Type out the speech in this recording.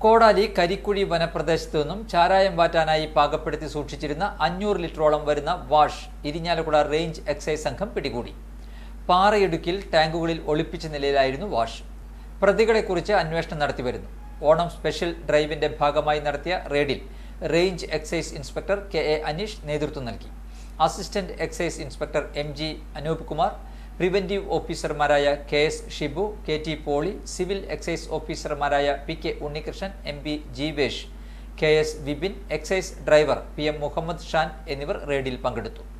കോടാലി കരിക്കുഴി വനപ്രദേശത്തു നിന്നും ചാരായം വാറ്റാനായി പാകപ്പെടുത്തി സൂക്ഷിച്ചിരുന്ന 500 ലിറ്ററോളം വരുന്ന വാഷ് ഇരിഞ്ഞാലക്കുട റേഞ്ച് എക്സൈസ് സംഘം പിടികൂടി. പാറയിടുക്കിൽ ടാങ്കുകളിൽ ഒളിപ്പിച്ച നിലയിലായിരുന്നു വാഷ്. പ്രതികളെക്കുറിച്ച് അന്വേഷണം നടത്തിവരുന്നു. ഓണം സ്പെഷ്യൽ ഡ്രൈവിന്റെ ഭാഗമായി നടത്തിയ റെയ്ഡിൽ range excise inspector K A. Aneesh നേതൃത്വം നൽകി. Assistant excise inspector M G. Anoop Kumar, preventive ഓഫീസർമാരായ K S. Shibu, K T. Poly, civil excise ഓഫീസർമാരായ P K. Unnikrishnan, M P. Jeevesh, K S. Vipin, excise driver P M. Muhammad Shan എന്നിവർ റെയ്ഡിൽ പങ്കെടുത്തു.